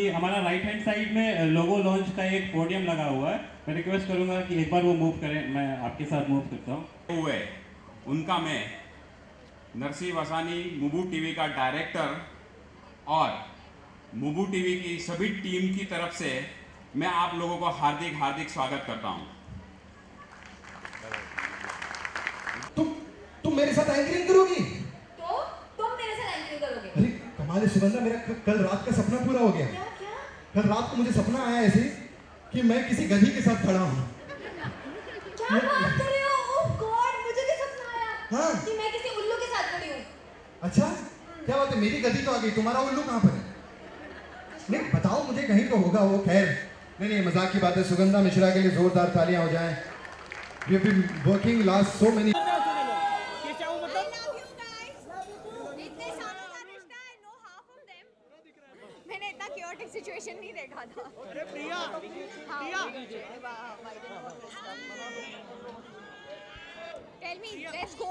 कि हमारा right hand side में लोगो लॉन्च का एक पोडियम लगा हुआ है। मैं रिक्वेस्ट करूंगा कि एक बार वो मूव करें, मैं आपके साथ मूव करता हूँ। हुए उनका मैं नरसी वसानी मुबू टीवी का डायरेक्टर और मुबू टीवी की सभी टीम की तरफ से मैं आप लोगों को हार्दिक हार्दिक स्वागत करता हूं। तुम मेरे साथ एंकरिंग करोगी? तो तुम मेरे साथ एंकरिंग करोगे? अरे कमाल है सुगंधा, मेरा कल रात का सपना पूरा हो गया। क्या? कल रात को मुझे सपना आया ऐसे कि मैं किसी गधी के साथ खड़ा हूँ। क्या बात कर रहे हो? ओह गॉड, मुझे भी सपना आया। हाँ। कि मैं किसी उल्लू के साथ खड़ी हूँ। अच्छा, क्या बात है, मेरी गधी तो आ गई, तुम्हारा उल्लू कहाँ पर है? नहीं बताओ मुझे, कहीं तो होगा वो। खैर नहीं, मजाक की बात है। सुगंधा मिश्रा के लिए जोरदार तालियां हो जाएं। We have been working last so many मैंने इतना chaotic situation नहीं देखा था। अरे Priya, Tell me, let's go.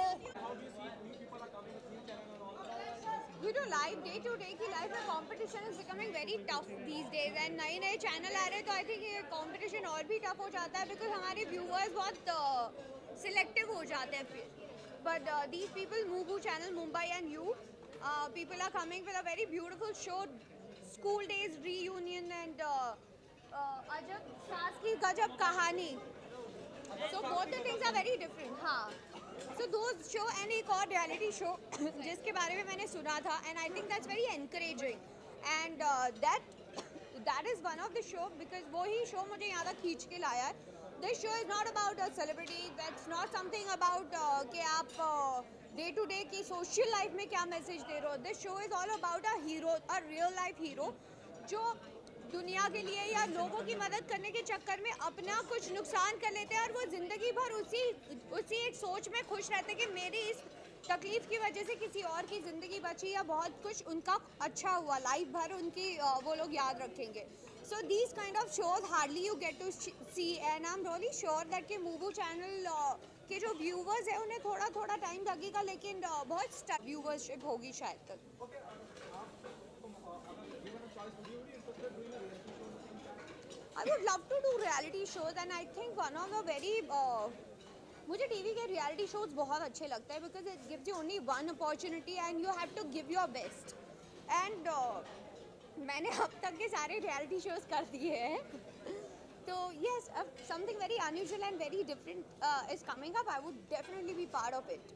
You know, life day to day की life में competition is becoming very tough these days and नए चैनल आ रहे हैं तो I think ये competition और भी tough हो जाता है because हमारे viewers बहुत selective हो जाते हैं फिर. But these people, Mubu channel, Mumbai and you, people are coming with a very beautiful show, school days reunion and अजब सास की गजब कहानी. So both the things are very different. हाँ. So those show and एक और reality show जिसके बारे में मैंने सुना था and I think that's very encouraging and that is one of the show because वो ही show मुझे यहाँ तक खींच के लाया है. This show is not about a celebrity. That's not something about कि आप day to day की social life में क्या message दे रहे हो. This show is all about a hero, a real life hero जो दुनिया के लिए या लोगों की मदद करने के चक्कर में अपना कुछ नुकसान कर लेते हैं और वो ज़िंदगी भर उसी एक सोच में खुश रहते हैं कि मेरी इस तकलीफ़ की वजह से किसी और की ज़िंदगी बची या बहुत कुछ उनका अच्छा हुआ, लाइफ भर उनकी वो लोग याद रखेंगे. So these kind of shows hardly you get to see and I'm really sure that कि Mubu channel के जो viewers हैं उन्हें थोड़ा टाइम लगेगा लेकिन बहुत व्यूवरशिप होगी शायद तक. I would love to do reality shows and I think one of the very मुझे टीवी के reality shows बहुत अच्छे लगते हैं because it gives you only one opportunity and you have to give your best and मैंने अब तक के सारे reality shows कर दिए हैं तो yes, something very unusual and very different is coming up. I would definitely be part of it.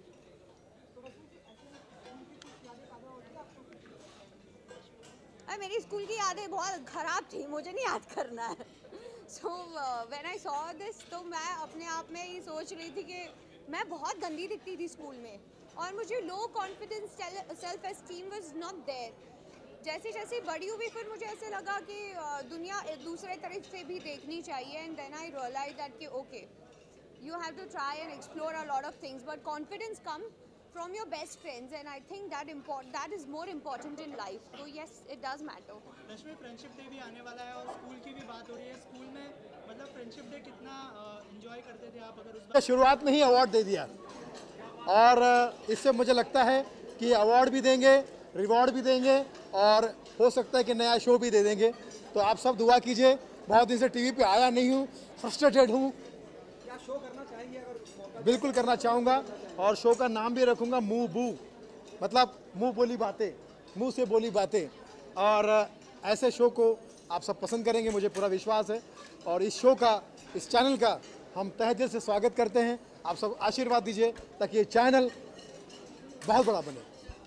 मेरी स्कूल की यादें बहुत ख़राब थी, मुझे नहीं याद करना है. So when I saw this तो मैं अपने आप में ही सोच रही थी कि मैं बहुत गंदी दिखती थी स्कूल में और मुझे low confidence, self esteem was not there. जैसे जैसे बड़ी हुई फिर मुझे ऐसे लगा कि दुनिया एक दूसरे तरफ से भी देखनी चाहिए and then I realized that कि okay, you have to try and explore a lot of things but confidence comes from your best friends and I think that is more important in life. So yes, it does matter. Rashmi, friendship day भी आने वाला है और school की भी बात हो रही है. स्कूल में मतलब फ्रेंडशिप डे कितना एंजॉय करते थे आप? अगर उस शुरुआत में ही अवार्ड दे दिया और इससे मुझे लगता है कि अवार्ड भी देंगे, रिवॉर्ड भी देंगे और हो सकता है कि नया शो भी दे देंगे. तो आप सब दुआ कीजिए. बहुत दिन से टीवी पे आया नहीं हूँ, फ्रस्ट्रेटेड हूँ. क्या शो करना चाहेंगे? अगर बिल्कुल करना चाहूँगा और शो का नाम भी रखूँगा मुँह बू, मतलब मुँह बोली बातें, मुँह से बोली बातें. और ऐसे शो को आप सब पसंद करेंगे, मुझे पूरा विश्वास है. और इस शो का, इस चैनल का हम तहे दिल से स्वागत करते हैं. आप सब आशीर्वाद दीजिए ताकि ये चैनल बहुत बड़ा बने.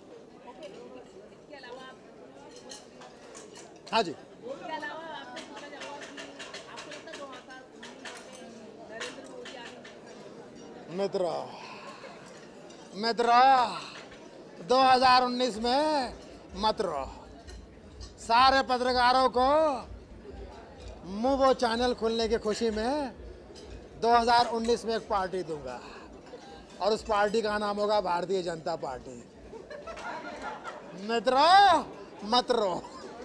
हाँ जी. मित्रों 2019 में मत रहो. सारे पत्रकारों को मुबो चैनल खुलने की खुशी में 2019 में एक पार्टी दूंगा और उस पार्टी का नाम होगा भारतीय जनता पार्टी. मित्रों मत रहो.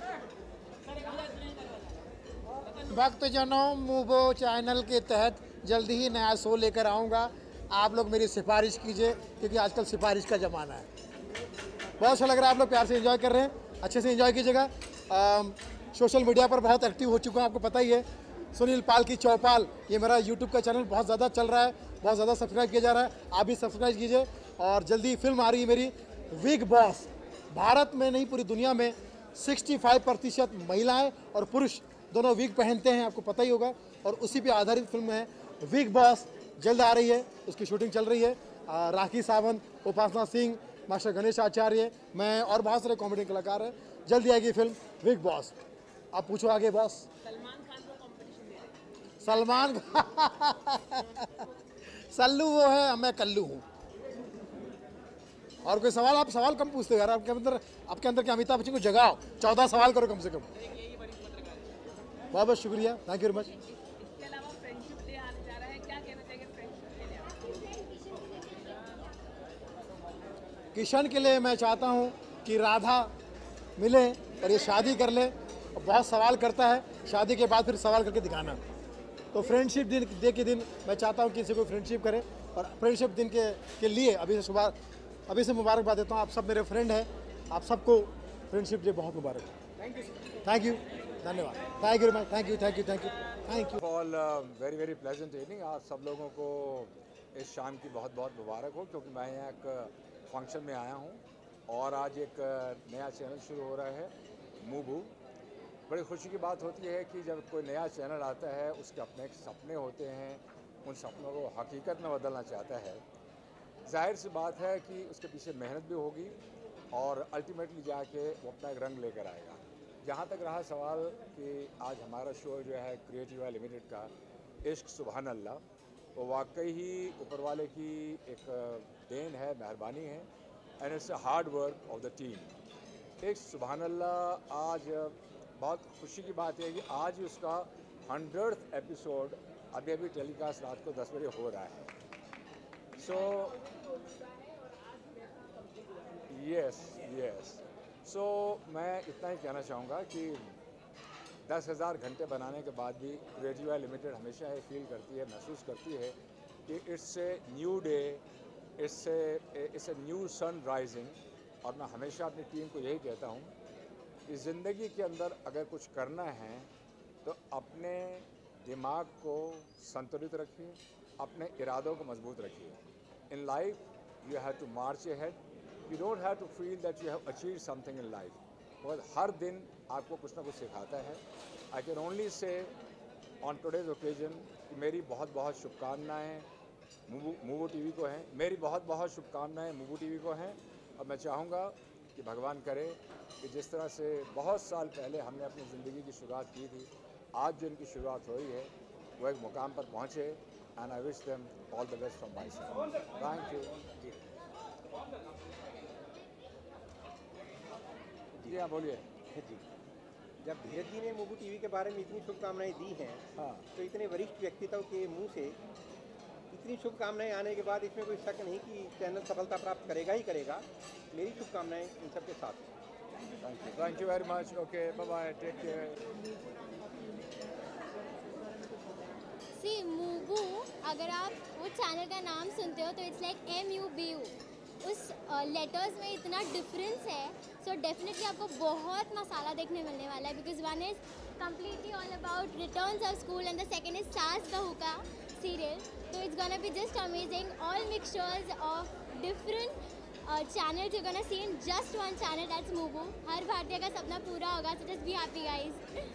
भक्तजनों, मुबो चैनल के तहत जल्दी ही नया शो लेकर आऊँगा. आप लोग मेरी सिफारिश कीजिए क्योंकि आजकल सिफारिश का ज़माना है. बहुत अच्छा लग रहा है, आप लोग प्यार से एंजॉय कर रहे हैं, अच्छे से एंजॉय कीजिएगा. सोशल मीडिया पर बहुत एक्टिव हो चुका हूँ, आपको पता ही है। सुनील पाल की चौपाल, ये मेरा यूट्यूब का चैनल बहुत ज़्यादा चल रहा है, बहुत ज़्यादा सब्सक्राइब किया जा रहा है, आप भी सब्सक्राइब कीजिए। और जल्दी फिल्म आ रही है मेरी बिग बॉस। भारत में नहीं, पूरी दुनिया में 65% महिलाएं और पुरुष दोनों विग पहनते हैं, आपको पता ही होगा। और उसी पे आधारित फिल्म है बिग बॉस, जल्द आ रही है, उसकी शूटिंग चल रही है। राखी सावंत, उपासना सिंह, मास्टर गणेश आचार्य, मैं और बहुत सारे कॉमेडी कलाकार हैं। जल्दी आएगी फिल्म बिग बॉस। आप पूछो आगे बॉस। सलमान सल्लू वो है, मैं कल्लू हूँ। और कोई सवाल? आप सवाल कम पूछते हो यार, आपके अंदर क्या अमिताभ बच्चन को जगाओ, 14 सवाल करो कम से कम। बहुत बहुत शुक्रिया, थैंक यू वेरी मच। इसके अलावा फ्रेंडशिप डे आने जा रहा है, क्या कहना चाहिए फ्रेंडशिप डे? किशन के लिए मैं चाहता हूँ कि राधा मिले और ये शादी कर ले। बहुत सवाल करता है, शादी के बाद फिर सवाल करके दिखाना। तो फ्रेंडशिप डे के दिन मैं चाहता हूँ कि किसी को फ्रेंडशिप करे। और फ्रेंडशिप दिन के लिए अभी से मुबारकबाद देता हूँ। आप सब मेरे फ्रेंड हैं, आप सबको फ्रेंडशिप डे बहुत मुबारक। थैंक यू, धन्यवाद, thank you, thank you. All very very pleasant evening. आप सब लोगों को इस शाम की बहुत बहुत मुबारक हो, क्योंकि मैं यहाँ एक फंक्शन में आया हूँ और आज एक नया चैनल शुरू हो रहा है, मूबू। बड़ी खुशी की बात होती है कि जब कोई नया चैनल आता है, उसके अपने एक सपने होते हैं, उन सपनों को हकीकत में बदलना चाहता है। जाहिर सी बात है कि उसके पीछे मेहनत भी होगी और अल्टीमेटली जाके वो अपना एक रंग लेकर आएगा। जहाँ तक रहा सवाल कि आज हमारा शो जो है क्रिएटिव लिमिटेड का इश्क सुभान अल्लाह, वो वाकई ही ऊपर वाले की एक देन है, मेहरबानी है, and it's a hard work of the team. Ishq Subhan अल्लाह आज बहुत खुशी की बात है कि आज ही उसका 100th एपिसोड अभी टेलीकास्ट रात को 10 बजे हो रहा है। सो यस सो मैं इतना ही कहना चाहूँगा कि 10,000 घंटे बनाने के बाद भी क्रिएटिव लिमिटेड हमेशा ये फील करती है, महसूस करती है कि it's a new day, it's a new sun rising. और मैं हमेशा अपनी टीम को यही कहता हूँ कि ज़िंदगी के अंदर अगर कुछ करना है तो अपने दिमाग को संतुलित रखिए, अपने इरादों को मजबूत रखिए। In life you have to march ahead, you don't have to feel that you have achieve something in life. और हर दिन आपको कुछ ना कुछ सिखाता है। I can only say on today's occasion कि मेरी बहुत बहुत शुभकामनाएँ मूबू टीवी को हैं, मेरी बहुत बहुत शुभकामनाएँ मूबू टीवी को हैं। और मैं चाहूँगा कि भगवान करे कि जिस तरह से बहुत साल पहले हमने अपनी ज़िंदगी की शुरुआत की थी, आज जो इनकी शुरुआत हो रही है वो एक मुकाम पर पहुँचे। And I wish them all the best from my side. Thank you जी। हाँ बोलिए जी। जब धीरज जी ने मूबू टीवी के बारे में इतनी शुभकामनाएं दी हैं, हाँ, तो इतने वरिष्ठ व्यक्तित्व के मुंह से इतनी शुभकामनाएं आने के बाद इसमें कोई शक नहीं कि चैनल सफलता प्राप्त करेगा ही करेगा। मेरी शुभकामनाएं इन सबके साथ हैं। Thank you very much. Okay, bye bye, take care. See Mubu, अगर आप वो चैनल का नाम सुनते हो तो इट्स लाइक MUBU। उस लेटर्स में इतना डिफरेंस है, सो डेफिनेटली आपको बहुत मसाला देखने मिलने वाला है। Because one is completely all about returns of school and the second is सास बहू का सीरियल। तो it's gonna be just amazing, all mixtures of different channels you're gonna see in just one channel, that's Moobu. हर भारतीय का सपना पूरा होगा, so just be happy guys.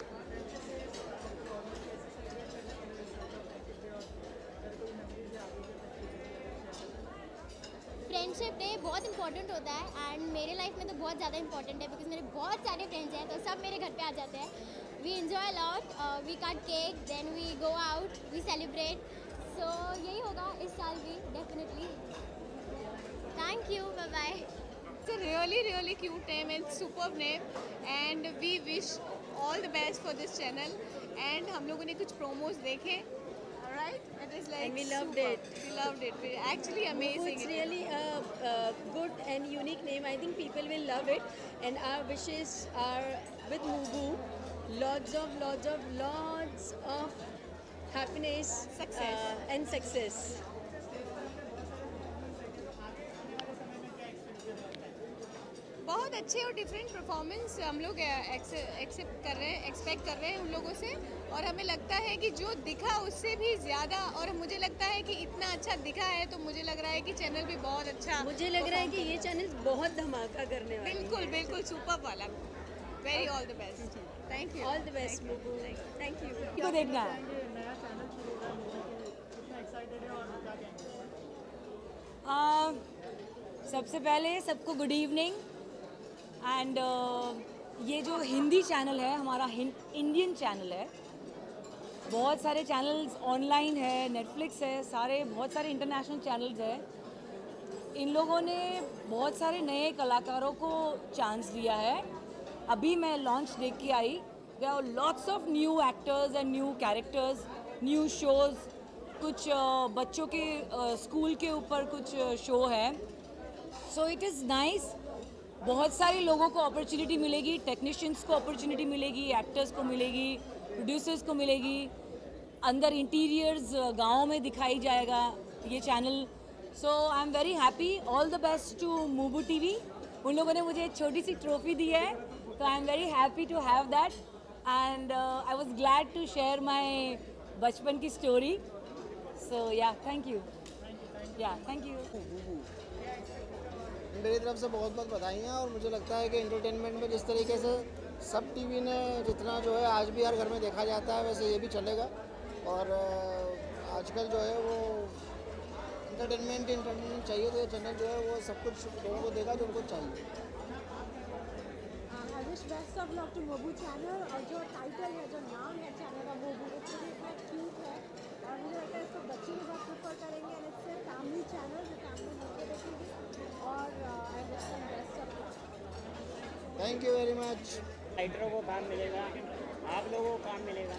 Friendship day बहुत इंपॉर्टेंट होता है एंड मेरे लाइफ में तो बहुत ज़्यादा इंपॉर्टेंट है, बिकॉज मेरे बहुत सारे फ्रेंड्स हैं तो सब मेरे घर पे आ जाते हैं। We enjoy lot, we cut cake, then we go out, we celebrate. So यही होगा इस साल भी definitely. Thank you, bye bye. It's a really cute name and superb name, and we wish all the best for this channel. And हम लोगों ने कुछ promos देखे, alright? It is like And we loved superb. it. We loved it. We're actually amazing. It's really a good and unique name. I think people will love it, and our wishes are with Moobu. Lots of happiness, Success. and success. बहुत अच्छे और different performance हम लोग accept कर रहे हैं, expect कर रहे हैं उन लोगों से, और हमें लगता है कि जो दिखा उससे भी ज़्यादा, और मुझे लगता है कि इतना अच्छा दिखा है तो मुझे लग रहा है कि चैनल भी बहुत अच्छा, मुझे लग रहा है कि ये चैनल बहुत धमाका करने वाला है। बिल्कुल बिल्कुल सुपर वाला। Very all the best. Thank you. All the best Mubu. Thank you. को देखना है। नया चैनल शुरू हुआ है, कितना एक्साइटेड है और क्या कहेंगे? सबसे पहले सबको गुड इवनिंग एंड ये जो हिंदी चैनल है हमारा इंडियन चैनल है, बहुत सारे चैनल्स ऑनलाइन है, नेटफ्लिक्स है, सारे बहुत सारे इंटरनेशनल चैनल्स है। इन लोगों ने बहुत सारे नए कलाकारों को चांस दिया है। अभी मैं लॉन्च देख के आई, there are lots of new actors and new characters, new shows, कुछ बच्चों के स्कूल के ऊपर कुछ शो है। So it is nice. बहुत सारे लोगों को अपॉर्चुनिटी मिलेगी, टेक्नीशियंस को अपॉर्चुनिटी मिलेगी, एक्टर्स को मिलेगी, प्रोड्यूसर्स को मिलेगी। अंदर इंटीरियर्स गाँव में दिखाई जाएगा ये channel. So I am very happy. All the best to Mubu TV. उन लोगों ने मुझे एक छोटी सी ट्रॉफी दी है, तो I am very happy to have that and I was glad to share my बचपन की story. So yeah thank you. Yeah thank you. मेरी तरफ से बहुत बहुत बधाइयाँ। और मुझे लगता है कि एंटरटेनमेंट में जिस तरीके से सब टीवी ने जितना जो है आज भी हर घर में देखा जाता है, वैसे ये भी चलेगा। और आजकल जो है वो एंटरटेनमेंट चाहिए, तो ये चैनल जो है वो सब कुछ लोगों को देगा जो उनको चाहिए। I wish best of luck to Mubu channel. और जो टाइटल है, जो नाम है चैनल का मोबू, वो भी इतना क्यूट है और मुझे लगता है इसको बच्चे भी बहुत प्रेफर करेंगे। And it's a family channel जो फैमिली मिलकर देखेगी। और I wish them best of luck. Thank you very much. राइटरों को काम मिलेगा, आप लोगों को काम मिलेगा।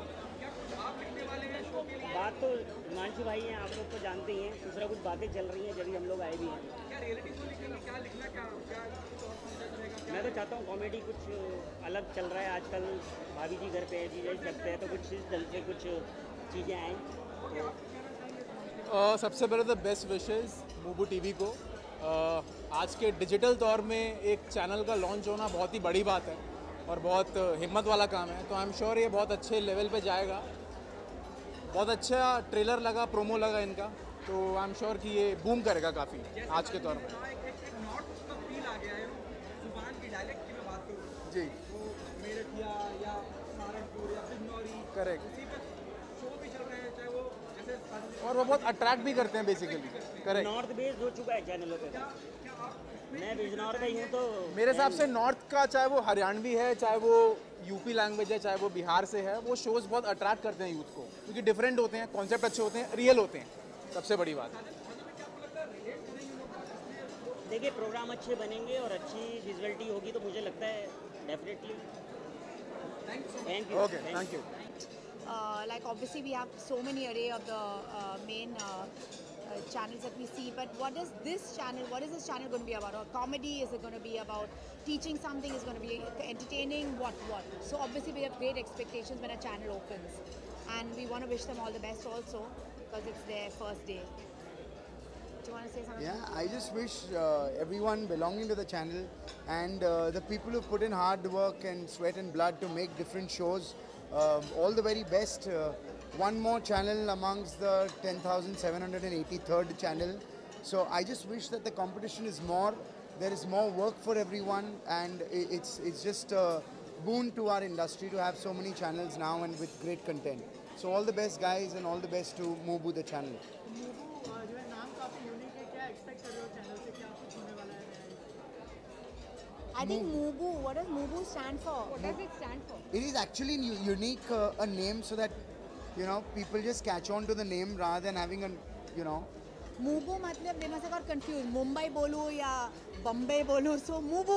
बात तो हिमांशु भाई हैं, आप लोग तो जानते ही हैं। दूसरा कुछ बातें चल रही हैं, जब हम लोग आए भी हैं। मैं तो चाहता हूँ कॉमेडी कुछ अलग चल रहा है आजकल। भाभी जी घर पे है, जी सकते हैं, तो कुछ इस ढंग से कुछ चीज़ें आएँ। सबसे पहले तो बेस्ट विशेज़ मूबू टीवी को। आज के डिजिटल दौर में एक चैनल का लॉन्च होना बहुत ही बड़ी बात है और बहुत हिम्मत वाला काम है। तो आई एम श्योर ये बहुत अच्छे लेवल पे जाएगा। बहुत अच्छा ट्रेलर लगा, प्रोमो लगा इनका, तो आई एम श्योर कि ये बूम करेगा काफ़ी आज के दौर में। जी करेक्ट। और वो बहुत अट्रैक्ट भी करते हैं बेसिकली। करेक्ट। नॉर्थ बेस्ड हो चुका है चैनलों पे। मैं बिजनौर का ही हूँ, तो मेरे हिसाब से नॉर्थ का, चाहे वो हरियाणवी है, चाहे वो यूपी लैंग्वेज है, चाहे वो बिहार से है, वो शोज़ बहुत अट्रैक्ट करते हैं यूथ को, क्योंकि डिफरेंट होते हैं, कॉन्सेप्ट अच्छे होते हैं, रियल होते हैं। सबसे बड़ी बात देखिए, प्रोग्राम अच्छे बनेंगे और अच्छी विजुअलिटी होगी तो मुझे लगता है definitely. Thank you. Okay, thank you. Like obviously we have so many array of the main channels that we see, but what is this channel going to be about? Or comedy? Is it going to be about teaching something? Is it going to be entertaining? What? So obviously we have great expectations when a channel opens, and we want to wish them all the best also, because it's their first day. Do you want to say something? Yeah, I just wish everyone belonging to the channel and the people who put in hard work and sweat and blood to make different shows, all the very best. One more channel amongst the 10,783rd channel. So I just wish that the competition is more. There is more work for everyone, and it's just a boon to our industry to have so many channels now and with great content. So all the best, guys, and all the best to Mubu the channel. जो है नाम काफ़ी unique है, क्या expect कर रहे हो channel से, क्या कुछ होने वाला है? I think Mubu. What does Mubu stand for? What does it stand for? It is actually unique, a name, so that people just catch on to the name rather than having Mubu मतलब they must have got confused. Mumbai बोलूँ या Bombay बोलूँ, so Mubu.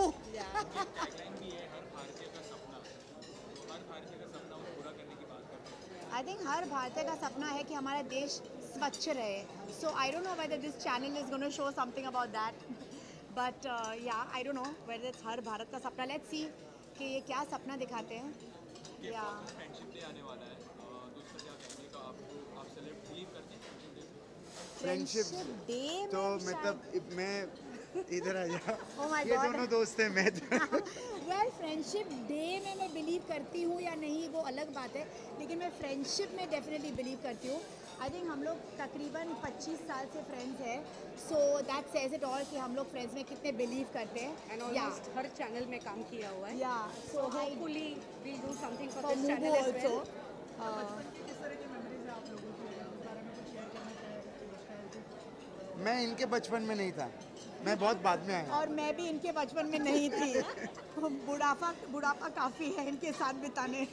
I think हर भारतीय का सपना है कि हमारा देश स्वच्छ रहे. So I don't know whether this channel is going to show something about that. But yeah, I don't know whether it's हर भारत का सपना. Let's see कि ये क्या सपना दिखाते हैं. फ्रेंडशिप डे तो मतलब मैं इधर आ जा। Oh my ये God. दोनों दोस्त हैं, मैं वेल फ्रेंडशिप डे में मैं बिलीव करती हूँ या नहीं वो अलग बात है, लेकिन मैं फ्रेंडशिप में डेफिनेटली बिलीव करती हूँ। आई थिंक हम लोग तकरीबन 25 साल से फ्रेंड्स हैं, so that says it all कि हम लोग फ्रेंड्स में कितने बिलीव करते हैं। एंड ऑलमोस्ट हर चैनल में काम किया हुआ है। Yeah so hopefully we do something for for this Mubu channel as also. Well. किस तरह की मेमोरीज है आप लोगों की, उस बारे में कुछ शेयर करना चाहें? मैं इनके बचपन में नहीं था, मैं बहुत बाद में आया। और मैं भी इनके बचपन में नहीं थी। बुढ़ापा काफ़ी है इनके साथ बिताने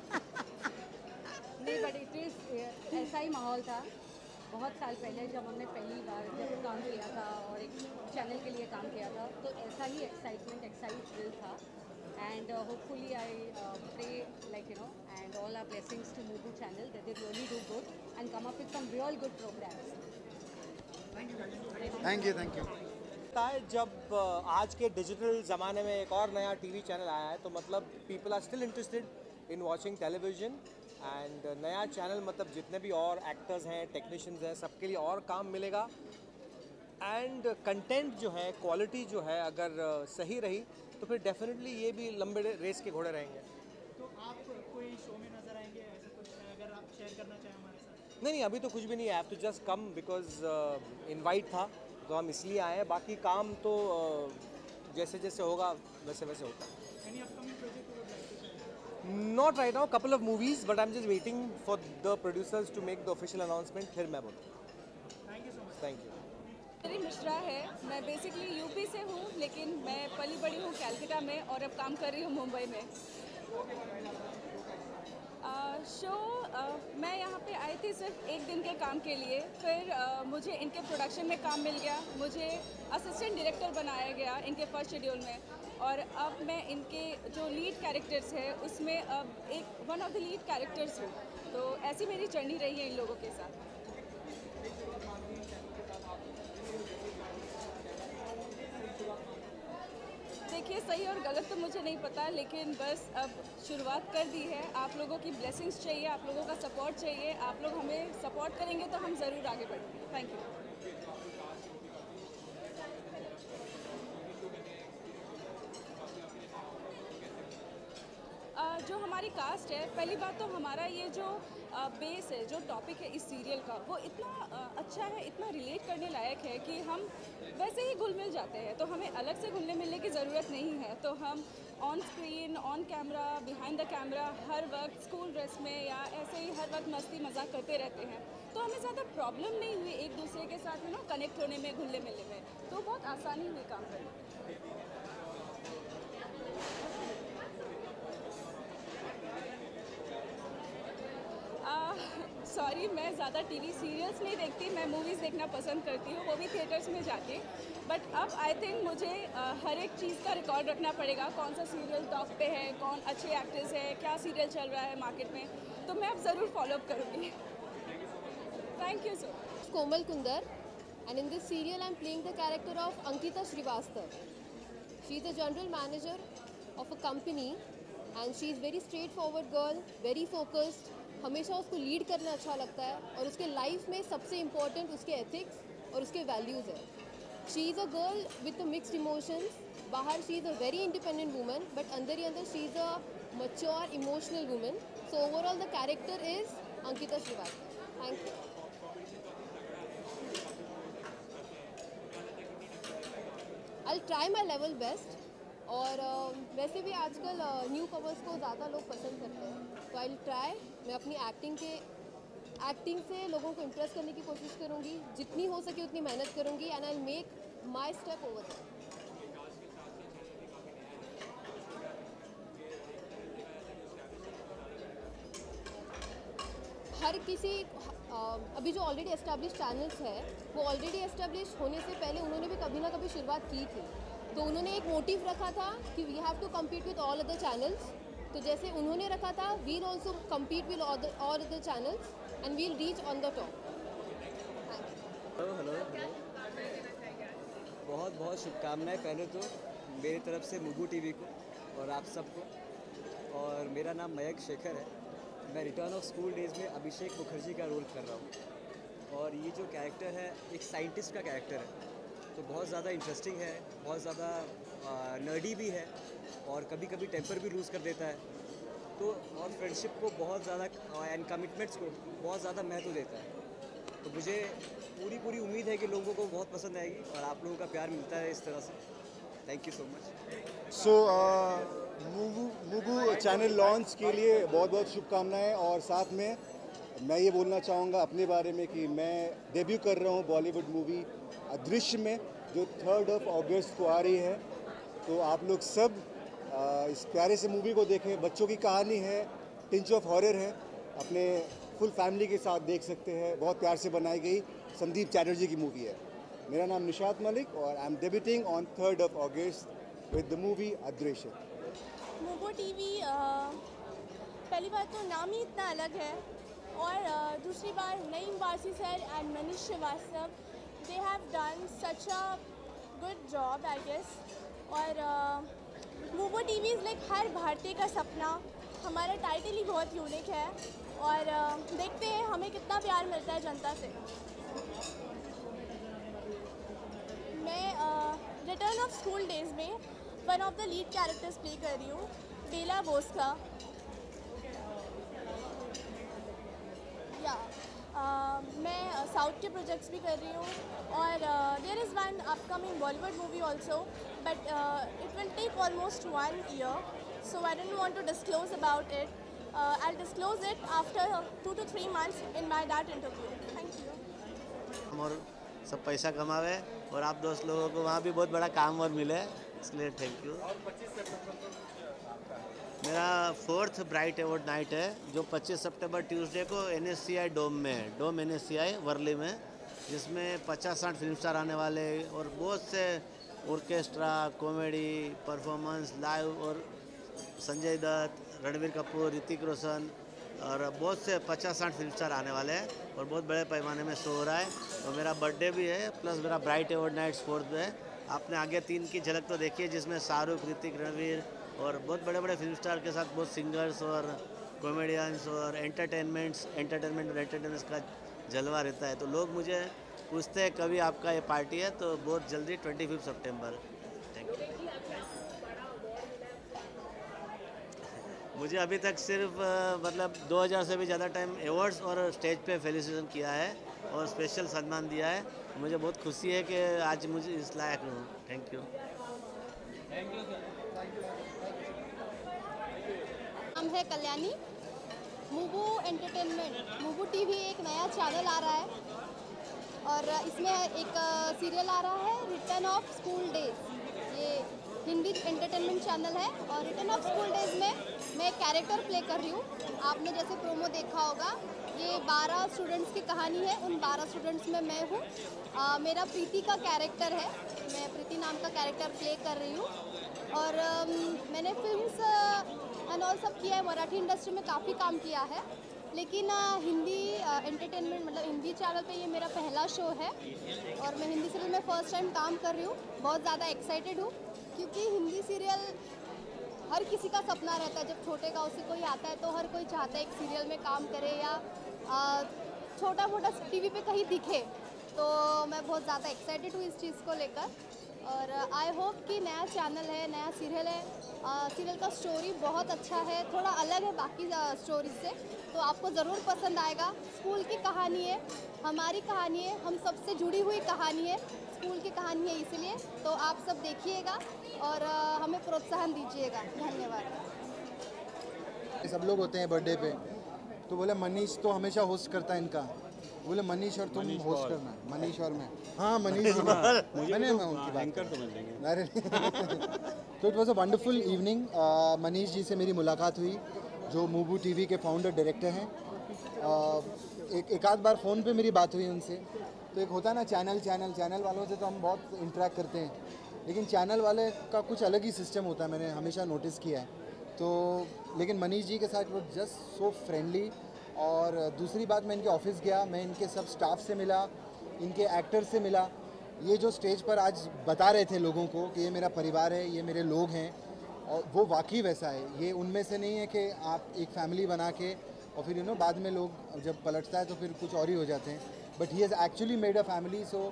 नहीं, बट इट इज़ ऐसा ही माहौल था बहुत साल पहले जब हमने पहली बार जब काम किया था और एक चैनल के लिए काम किया था, तो ऐसा ही एक्साइटमेंट था। And hopefully I pray like you know and all our blessings to Mubu channel that they really do good and come up with some real good programs. Thank you. लगता है जब आज के डिजिटल ज़माने में एक और नया टीवी चैनल आया है, तो मतलब people are still interested in watching television. एंड नया चैनल मतलब जितने भी और एक्टर्स हैं, टेक्नीशियंस हैं, सबके लिए और काम मिलेगा। एंड कंटेंट जो है, क्वालिटी जो है, अगर सही रही तो फिर डेफिनेटली ये भी लंबे रेस के घोड़े रहेंगे। तो आप कोई शो में नजर आएंगे ऐसा कुछ, अगर आप शेयर करना चाहें हमारे साथ? नहीं, अभी तो कुछ भी नहीं है। Have to just come because invite था तो हम इसलिए आए हैं। बाकी काम तो जैसे जैसे होगा वैसे वैसे होता है। Any upcoming project you would like to share? Not right now, couple of movies, but I'm just waiting for the producers to make the official announcement. फिर मैं बोलूँ। Thank you so much. Thank you. मेरी मिश्रा है, मैं basically UP से हूँ, लेकिन मैं पली बड़ी हूँ कैलकाटा में और अब काम कर रही हूँ मुंबई में। मैं यहाँ पे आई थी सिर्फ एक दिन के काम के लिए, फिर मुझे इनके प्रोडक्शन में काम मिल गया, मुझे असिस्टेंट डायरेक्टर बनाया गया इनके फर्स्ट शेड्यूल में, और अब मैं इनके जो लीड कैरेक्टर्स है उसमें अब एक one of the lead characters हूँ। तो ऐसी मेरी जर्नी रही है इन लोगों के साथ। देखिए, सही और गलत तो मुझे नहीं पता, लेकिन बस अब शुरुआत कर दी है। आप लोगों की ब्लेसिंग्स चाहिए, आप लोगों का सपोर्ट चाहिए। आप लोग हमें सपोर्ट करेंगे तो हम ज़रूर आगे बढ़ेंगे। Thank you. जो हमारी कास्ट है, पहली बात तो हमारा ये जो बेस है, जो टॉपिक है इस सीरियल का, वो इतना अच्छा है, इतना रिलेट करने लायक है कि हम वैसे ही घुल मिल जाते हैं। तो हमें अलग से घुलने मिलने की ज़रूरत नहीं है। तो हम on screen, on camera, behind the camera हर वक्त स्कूल ड्रेस में या ऐसे ही हर वक्त मस्ती मजाक करते रहते हैं। तो हमें ज़्यादा प्रॉब्लम नहीं हुई एक दूसरे के साथ कनेक्ट होने में, घुलने मिलने में। तो बहुत आसानी हुई काम करने में। सॉरी, मैं ज़्यादा टीवी सीरियल्स नहीं देखती, मैं मूवीज़ देखना पसंद करती हूँ, वो भी थिएटर्स में जाके। बट अब आई थिंक मुझे हर एक चीज़ का रिकॉर्ड रखना पड़ेगा, कौन सा सीरियल टॉप पे है, कौन अच्छे एक्टर्स है, क्या सीरियल चल रहा है मार्केट में। तो मैं अब ज़रूर फॉलोअप करूँगी। Thank you so much. Komal Kundar, and in this serial I'm playing the character of Ankita Srivastav. She is a general manager of a company and she is very straightforward girl, very focused. हमेशा उसको lead करना अच्छा लगता है और उसके life में सबसे इम्पोर्टेंट उसके एथिक्स और उसके वैल्यूज़ है। She is a girl with mixed emotions. बाहर she is a very independent woman, but अंदर ही अंदर she is a mature emotional woman. So overall the character is Ankita Shrivastava. Thank you. I'll try my level best. और वैसे भी आजकल new covers को ज़्यादा लोग पसंद करते हैं, तो आई ट्राई। मैं अपनी एक्टिंग से लोगों को इम्प्रेस करने की कोशिश करूँगी, जितनी हो सके उतनी मेहनत करूँगी, and I make my step over there. हर किसी अभी जो ऑलरेडी एस्टेब्लिश चैनल्स है, वो ऑलरेडी एस्टेब्लिश होने से पहले उन्होंने भी कभी ना कभी शुरुआत की थी। तो उन्होंने एक मोटिव रखा था कि we have to compete with all other channels. तो जैसे उन्होंने रखा था, we'll also compete with all other channels and we'll reach on the top. Hello, बहुत बहुत शुभकामनाएं पहले तो मेरी तरफ से मुबू टीवी को और आप सबको। और मेरा नाम मयंक शेखर है। मैं रिटर्न ऑफ स्कूल डेज़ में अभिषेक मुखर्जी का रोल कर रहा हूँ। और ये जो कैरेक्टर है, एक साइंटिस्ट का कैरेक्टर है। तो बहुत ज़्यादा इंटरेस्टिंग है, बहुत ज़्यादा नर्डी भी है और कभी कभी टेम्पर भी लूज़ कर देता है। तो और फ्रेंडशिप को बहुत ज़्यादा एंड कमिटमेंट्स को बहुत ज़्यादा महत्व देता है। तो मुझे पूरी उम्मीद है कि लोगों को बहुत पसंद आएगी और आप लोगों का प्यार मिलता है इस तरह से। Thank you so much. So Mubu channel launch के लिए बहुत बहुत शुभकामनाएं। और साथ में मैं ये बोलना चाहूँगा अपने बारे में कि मैं डेब्यू कर रहा हूँ बॉलीवुड मूवी अदृश्य में, जो 3 अगस्त को आ रही है। तो आप लोग सब इस प्यारे से मूवी को देखें। बच्चों की कहानी है, टिंच ऑफ हॉरर है, अपने फुल फैमिली के साथ देख सकते हैं। बहुत प्यार से बनाई गई संदीप चैटर्जी की मूवी है। मेरा नाम निशात मलिक और I am debuting on 3 August with the movie Adrishya. Mubu TV पहली बात तो नाम ही इतना अलग है, और दूसरी बार Naeem Wasi sir and Manish Shrivastava, they have done such a good job I guess. और मुबू टीवी इज़ लाइक हर भारतीय का सपना। हमारा टाइटल ही बहुत यूनिक है और देखते हैं हमें कितना प्यार मिलता है जनता से। मैं रिटर्न ऑफ स्कूल डेज़ में one of the lead characters play कर रही हूँ, बेला बोस का। मैं साउथ के प्रोजेक्ट्स भी कर रही हूँ और there is one upcoming Bollywood movie also, but it will take almost 1 year, so I don't want to disclose about it. I'll disclose it after 2 to 3 months in my that interview. Thank you. और सब पैसा कमावे और आप दोस्त लोगों को वहाँ भी बहुत बड़ा काम और मिले, इसलिए थैंक यू। मेरा 4th ब्राइट अवार्ड नाइट है, जो 25 सितंबर ट्यूसडे को NSCI डोम में है, डोम NSCI वर्ली में, जिसमें 50-60 फिल्म स्टार आने वाले और बहुत से ऑर्केस्ट्रा, कॉमेडी, परफॉर्मेंस, लाइव, और संजय दत्त, रणबीर कपूर, ऋतिक रोशन और बहुत से 50-60 फिल्म स्टार आने वाले हैं और बहुत बड़े पैमाने में शो हो रहा है। और मेरा बर्थडे भी है, प्लस मेरा ब्राइट अवार्ड नाइट्स 4th है। आपने आगे 3 की झलक तो देखी है, जिसमें शाहरुख, ऋतिक, रणबीर और बहुत बड़े बड़े फिल्म स्टार के साथ बहुत सिंगर्स और कॉमेडियंस और एंटरटेनमेंट्स का जलवा रहता है। तो लोग मुझे पूछते हैं कभी आपका ये पार्टी है, तो बहुत जल्दी 25 सितंबर। Thank you. मुझे अभी तक सिर्फ मतलब 2000 से भी ज़्यादा टाइम अवार्ड्स और स्टेज पे फेलिसिटेशन किया है और स्पेशल सम्मान दिया है। मुझे बहुत खुशी है कि आज मुझे इस लायक हूँ। Thank you. नाम है कल्याणी। मुबू एंटरटेनमेंट, मुबू टीवी एक नया चैनल आ रहा है और इसमें एक सीरियल आ रहा है रिटर्न ऑफ स्कूल डेज। ये हिंदी एंटरटेनमेंट चैनल है और रिटर्न ऑफ स्कूल डेज में मैं कैरेक्टर प्ले कर रही हूँ। आपने जैसे प्रोमो देखा होगा, ये 12 स्टूडेंट्स की कहानी है। उन 12 स्टूडेंट्स में मैं हूँ। मेरा प्रीति का कैरेक्टर है, मैं प्रीति नाम का कैरेक्टर प्ले कर रही हूँ। और मैंने फिल्म्स एंड ऑल सब किया है, मराठी इंडस्ट्री में काफ़ी काम किया है, लेकिन हिंदी एंटरटेनमेंट मतलब हिंदी चैनल पे ये मेरा पहला शो है और मैं हिंदी सीरियल में फ़र्स्ट टाइम काम कर रही हूँ। बहुत ज़्यादा एक्साइटेड हूँ क्योंकि हिंदी सीरियल हर किसी का सपना रहता है। जब छोटे गाँव से कोई आता है तो हर कोई चाहता है एक सीरियल में काम करे या छोटा मोटा टीवी पे कहीं दिखे। तो मैं बहुत ज़्यादा एक्साइटेड हूँ इस चीज़ को लेकर और आई होप कि नया चैनल है, नया सीरियल है। सीरियल का स्टोरी बहुत अच्छा है, थोड़ा अलग है बाकी स्टोरी से, तो आपको ज़रूर पसंद आएगा। स्कूल की कहानी है, हमारी कहानी है, हम सबसे जुड़ी हुई कहानी है, स्कूल की कहानी है, इसलिए तो आप सब देखिएगा और हमें प्रोत्साहन दीजिएगा। धन्यवाद। सब लोग होते हैं बर्थडे पे, तो बोले मनीष तो हमेशा होस्ट करता है इनका, बोले मनीष और तुम होस्ट करना। मनीष और मैं, हाँ मनीष मैंने उनकी बात कर समझ लेंगे। अरे तो it was a wonderful evening. Manish ji से मेरी मुलाकात हुई, जो मुबू टीवी के फाउंडर डायरेक्टर हैं। एक आध बार फ़ोन पे मेरी बात हुई उनसे। तो एक होता है ना चैनल वालों से तो हम बहुत इंटरेक्ट करते हैं, लेकिन चैनल वाले का कुछ अलग ही सिस्टम होता है, मैंने हमेशा नोटिस किया है। तो लेकिन मनीष जी के साथ वो जस्ट सो फ्रेंडली। और दूसरी बात, मैं इनके ऑफिस गया, मैं इनके सब स्टाफ से मिला, इनके एक्टर से मिला। ये जो स्टेज पर आज बता रहे थे लोगों को कि ये मेरा परिवार है, ये मेरे लोग हैं, और वो वाकई वैसा है। ये उनमें से नहीं है कि आप एक फैमिली बना के और फिर बाद में लोग जब पलटता है तो फिर कुछ और ही हो जाते हैं। But he has actually made a family. So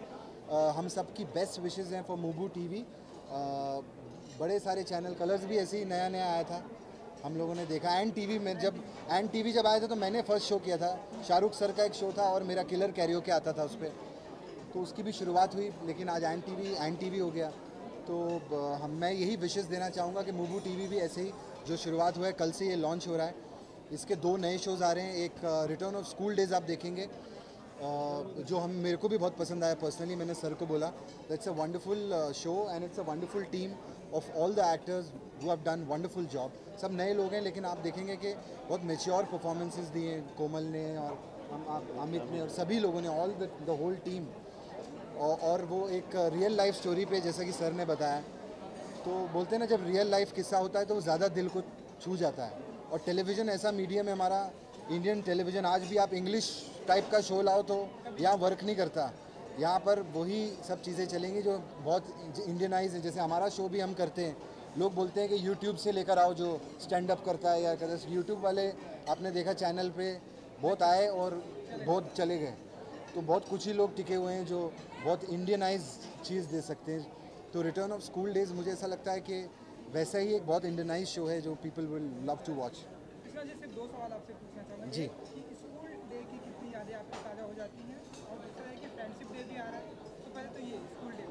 हम सब की बेस्ट विशेज़ हैं फॉर मूबू टीवी। बड़े सारे चैनल, कलर्स भी ऐसे ही नया नया आया था, हम लोगों ने देखा। एंड टीवी में जब आया था तो मैंने फर्स्ट शो किया था, शाहरुख सर का एक शो था और मेरा किलर कैरियोके आता था उस पर, तो उसकी भी शुरुआत हुई। लेकिन आज एंड टीवी हो गया। तो मैं यही विशेज़ देना चाहूँगा कि मूबू टीवी भी ऐसे ही जो शुरुआत हुआ है, कल से ये लॉन्च हो रहा है। इसके 2 नए शोज़ आ रहे हैं। एक रिटर्न ऑफ स्कूल डेज़ आप देखेंगे, जो मेरे को भी बहुत पसंद आया पर्सनली। मैंने सर को बोला that's a wonderful show and it's a wonderful team of all the actors who have done wonderful job. सब नए लोग हैं लेकिन आप देखेंगे कि बहुत मेच्योर परफॉर्मेंसेस दिए कोमल ने और अमित ने और सभी लोगों ने, ऑल द होल टीम। और वो एक रियल लाइफ स्टोरी पे, जैसा कि सर ने बताया, तो बोलते हैं ना जब रियल लाइफ किस्सा होता है तो वो ज़्यादा दिल को छू जाता है। और टेलीविज़न ऐसा मीडियम है हमारा, इंडियन टेलीविज़न, आज भी आप इंग्लिश टाइप का शो लाओ तो यहाँ वर्क नहीं करता। यहाँ पर वही सब चीज़ें चलेंगी जो बहुत इंडियनाइज है। जैसे हमारा शो भी हम करते हैं, लोग बोलते हैं कि यूट्यूब से लेकर आओ जो स्टैंड अप करता है या करता है। यूट्यूब वाले आपने देखा चैनल पे बहुत आए और बहुत चले गए, तो बहुत कुछ ही लोग टिके हुए हैं जो बहुत इंडियनाइज चीज़ दे सकते हैं। तो रिटर्न ऑफ स्कूल डेज़ मुझे ऐसा लगता है कि वैसा ही एक बहुत इंडियनाइज शो है जो people will love to watch. इस वजह से 2 सवाल आपसे पूछना चाहूँगा जी। कि स्कूल डे की कितनी यादें आपको ताज़ा हो जाती हैं, और दूसरा है कि फ्रेंडशिप डे भी आ रहा है, तो पहले तो ये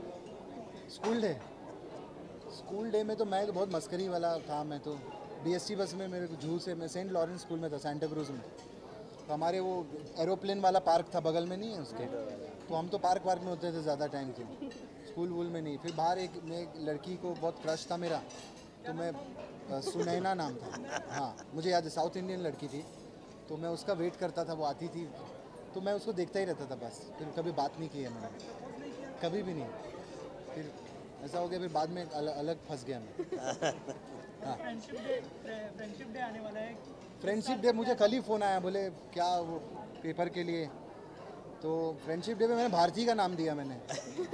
स्कूल डे में तो मैं तो बहुत मस्करी वाला था। मैं तो BST बस में मेरे को जूहू से, मैं सेंट लॉरेंस स्कूल में था, सेंटा क्रूज में। तो हमारे वो एरोप्लेन वाला पार्क था बगल में, नहीं है उसके, तो हम तो पार्क में होते थे ज़्यादा टाइम के, स्कूल वूल में नहीं। फिर बाहर एक लड़की को बहुत क्रश था मेरा, तो मैं सुनैना नाम था, हाँ मुझे याद है, साउथ इंडियन लड़की थी, तो मैं उसका वेट करता था, वो आती थी तो मैं उसको देखता ही रहता था बस। फिर कभी बात नहीं की है मैंने, कभी भी नहीं। फिर ऐसा हो गया, फिर बाद में अलग फंस गया मैं। हाँ, फ्रेंडशिप डे आने वाला है। फ्रेंडशिप डे मुझे कल ही फ़ोन आया, बोले क्या वो पेपर के लिए, तो फ्रेंडशिप डे पे मैंने भारती का नाम दिया। मैंने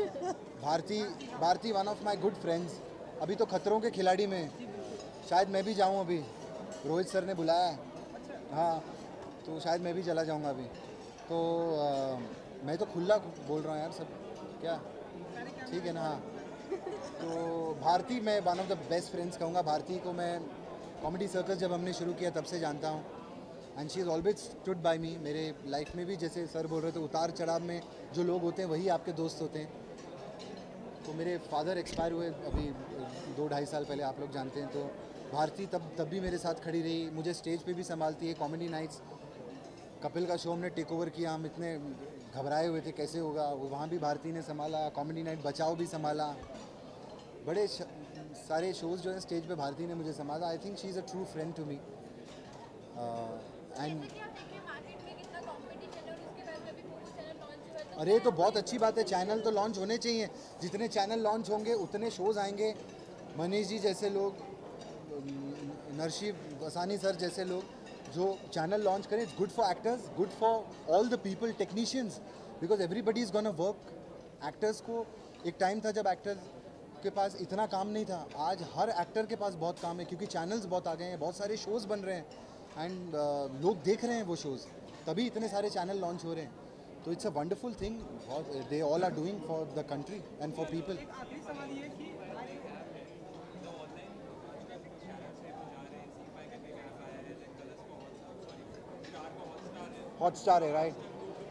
Bharti one of my good friends, अभी तो खतरों के खिलाड़ी में शायद मैं भी जाऊं, अभी रोहित सर ने बुलाया है, हाँ तो शायद मैं भी चला जाऊंगा अभी। तो मैं तो खुला बोल रहा हूँ यार सब, क्या ठीक है ना। हाँ, तो भारती मैं one of the best friends कहूँगा। भारती को मैं कॉमेडी सर्कस जब हमने शुरू किया तब से जानता हूँ, and she is always stood by me. मेरे लाइफ में भी, जैसे सर बोल रहे थे, उतार चढ़ाव में जो लोग होते हैं वही आपके दोस्त होते हैं। तो मेरे फादर एक्सपायर हुए अभी 2-2.5 साल पहले, आप लोग जानते हैं। तो भारती तब भी मेरे साथ खड़ी रही, मुझे स्टेज पे भी संभालती है। कॉमेडी नाइट्स, कपिल का शो हमने टेक ओवर किया, हम इतने घबराए हुए थे कैसे होगा, वहाँ भी भारती ने संभाला। कॉमेडी नाइट बचाओ भी संभाला, बड़े सारे शोज़ जो है स्टेज पे भारती ने मुझे संभाला। I think she is a true friend to me. And अरे तो बहुत अच्छी बात है, चैनल तो लॉन्च होने चाहिए। जितने चैनल लॉन्च होंगे उतने शोज़ आएंगे। मनीष जी जैसे लोग, नरशी वसानी सर जैसे लोग जो चैनल लॉन्च करें, it's good for actors, good for all the people, technicians, because everybody is gonna work. Actors को एक टाइम था जब एक्टर्स के पास इतना काम नहीं था, आज हर एक्टर के पास बहुत काम है क्योंकि चैनल्स बहुत आ गए हैं, बहुत सारे शोज़ बन रहे हैं एंड लोग देख रहे हैं वो शोज़, तभी इतने सारे चैनल लॉन्च हो रहे हैं। तो it's a wonderful thing they all are doing for the country and for people. आखिरी सवाल ये कि हॉटस्टार है, राइट?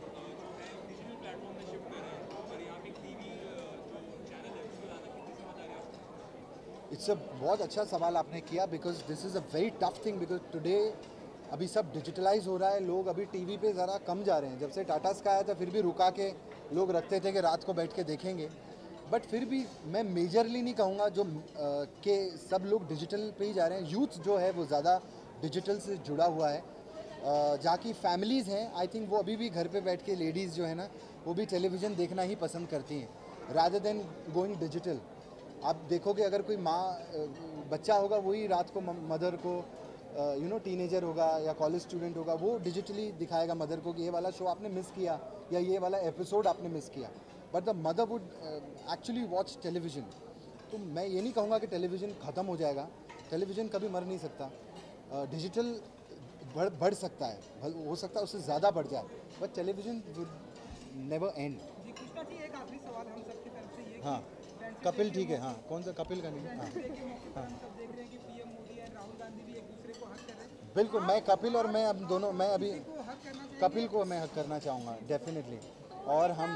इट्स अ बहुत अच्छा सवाल आपने किया, because this is a very tough thing, because today अभी सब डिजिटलाइज हो रहा है, लोग अभी टीवी पे ज़रा कम जा रहे हैं। जब से टाटा स्काई आया था फिर भी रुका के लोग रखते थे कि रात को बैठ के देखेंगे, बट फिर भी मैं मेजरली नहीं कहूँगा जो कि सब लोग डिजिटल पे ही जा रहे हैं। यूथ जो है वो ज़्यादा डिजिटल से जुड़ा हुआ है। जहाँ की फैमिलीज़ हैं, आई थिंक वो अभी भी घर पे बैठ के, लेडीज़ जो है ना, वो भी टेलीविज़न देखना ही पसंद करती हैं रादर देन गोइंग डिजिटल। आप देखोगे अगर कोई माँ बच्चा होगा वही रात को मदर को, टीनेजर होगा या कॉलेज स्टूडेंट होगा, वो डिजिटली दिखाएगा मदर को कि ये वाला शो आपने मिस किया या ये वाला एपिसोड आपने मिस किया, but the mother would actually watch television. तो मैं ये नहीं कहूँगा कि टेलीविज़न ख़त्म हो जाएगा, टेलीविज़न कभी मर नहीं सकता। डिजिटल बढ़ सकता है, हो सकता है उससे ज़्यादा बढ़ जाए, but television would never end. एक आखिरी सवाल हम सबकी तरफ से ये हाँ कपिल ठीक है, हाँ कौन सा कपिल का नहीं है? हाँ हम सब देख रहे हैं कि पीएम मोदी और राहुल गांधी भी एक दूसरे को हक कर रहे हैं। बिल्कुल, मैं कपिल और मैं अब दोनों, मैं अभी कपिल को मैं हक करना चाहूँगा डेफिनेटली। और हम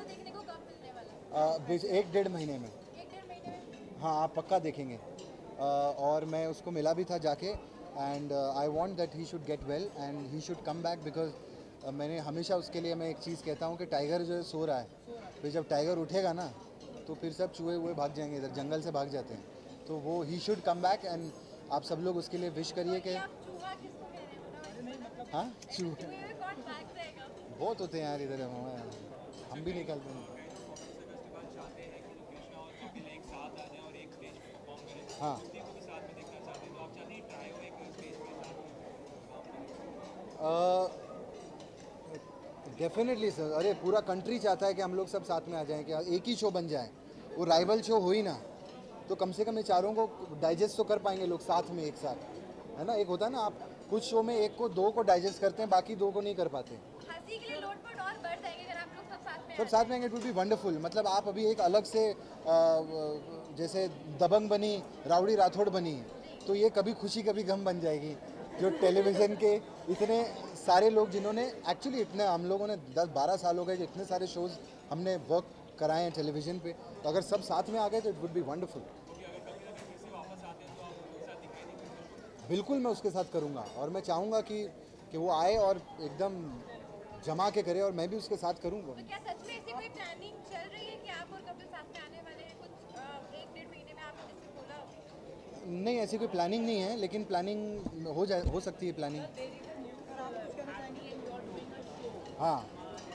1-1.5 महीने में, हाँ आप पक्का देखेंगे। और मैं उसको मिला भी था जाके, and I want that he should get well and he should come back, because मैंने हमेशा उसके लिए मैं एक चीज़ कहता हूँ कि टाइगर जो है सो रहा है, फिर जब टाइगर उठेगा ना तो फिर सब चूहे हुए भाग जाएंगे, इधर जंगल से भाग जाते हैं, तो वो he should come back. And आप सब लोग उसके लिए विश करिए कि हाँ चूहे बहुत होते हैं यार इधर, हम भी निकलते हैं। हाँ डेफिनेटली सर, अरे पूरा कंट्री चाहता है कि हम लोग सब साथ में आ जाएं, कि एक ही शो बन जाए। वो राइवल शो हो ही ना तो कम से कम ये चारों को डाइजेस्ट तो कर पाएंगे लोग साथ में एक साथ, है ना। एक होता है ना, आप कुछ शो में 1 को 2 को डाइजेस्ट करते हैं, बाकी 2 को नहीं कर पाते। हंसी के लिए लोटपोट और बढ़ जाएंगे अगर आप लोग सब साथ में सब साथ में आएंगे, इट विल बी वंडरफुल। मतलब आप अभी एक अलग से जैसे दबंग बनी, राउडी राठौड़ बनी, तो ये कभी खुशी कभी गम बन जाएगी। जो टेलीविज़न के इतने सारे लोग जिन्होंने एक्चुअली इतने, हम लोगों ने 10-12 साल हो गए जो इतने सारे शोज़ हमने वर्क कराए हैं टेलीविज़न पे, तो अगर सब साथ में आ गए तो इट वुड बी वंडरफुल। बिल्कुल मैं उसके साथ करूँगा, और मैं चाहूँगा कि वो आए और एकदम जमा के करे, और मैं भी उसके साथ करूँगा। तो क्या सच में ऐसी कोई प्लानिंग चल रही है कि आप और कपिल साथ में आने वाले हैं? कुछ 1-1.5 महीने में आपने जैसे बोला। नहीं, ऐसी कोई प्लानिंग नहीं है, लेकिन प्लानिंग हो सकती है प्लानिंग। हाँ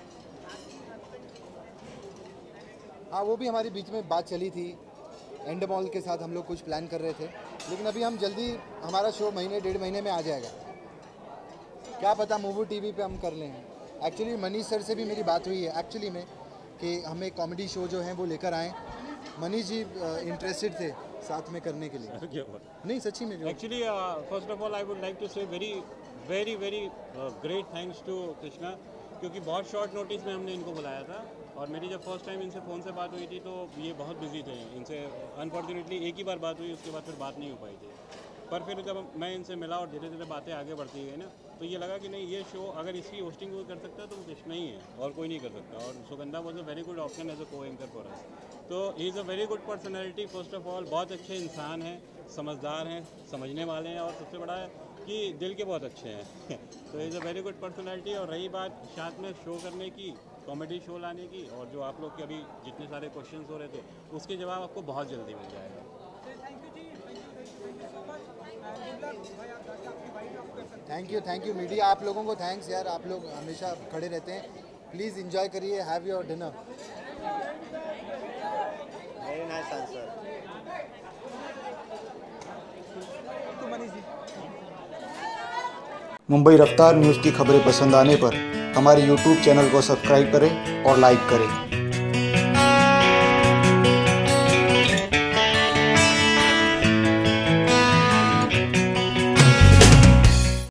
हाँ, वो भी हमारे बीच में बात चली थी। एंडमॉल के साथ हम लोग कुछ प्लान कर रहे थे, लेकिन अभी हम जल्दी, हमारा शो 1-1.5 महीने में आ जाएगा। क्या पता मूवी टीवी पे हम कर लें। एक्चुअली मनीष सर से भी मेरी बात हुई है एक्चुअली में, कि हमें कॉमेडी शो जो हैं वो लेकर आएँ। मनीष जी इंटरेस्टेड थे साथ में करने के लिए। नहीं सच्ची में actually first of all I would like to say very very very great thanks to Krishna, क्योंकि बहुत शॉर्ट नोटिस में हमने इनको बुलाया था, और मेरी जब फर्स्ट टाइम इनसे फ़ोन से बात हुई थी तो ये बहुत बिजी थे। इनसे अनफॉर्चुनेटली एक ही बार बात हुई, उसके बाद फिर बात नहीं हो पाई थी। पर फिर जब मैं इनसे मिला और धीरे धीरे बातें आगे बढ़ती गई ना, तो ये लगा कि नहीं, ये शो अगर इसकी होस्टिंग कोई कर सकता है तो वो कृष्णा ही है, और कोई नहीं कर सकता। और Sugandha was a very good option as a co anchor for us. तो he is a very good personality. First of all बहुत अच्छे इंसान हैं, समझदार हैं, समझने वाले हैं, और सबसे बड़ा है कि दिल के बहुत अच्छे हैं। तो is a very good personality. और रही बात साथ में शो करने की, कॉमेडी शो लाने की, और जो आप लोग के अभी जितने सारे क्वेश्चंस हो रहे थे उसके जवाब आपको बहुत जल्दी मिल जाएगा। थैंक यू मीडिया, आप लोगों को थैंक्स यार, आप लोग हमेशा खड़े रहते हैं। प्लीज़ एंजॉय करिए, have your dinner. Very nice answer. Mumbai Raftaar news की खबरें पसंद आने पर हमारे YouTube चैनल को सब्सक्राइब करें और लाइक करें।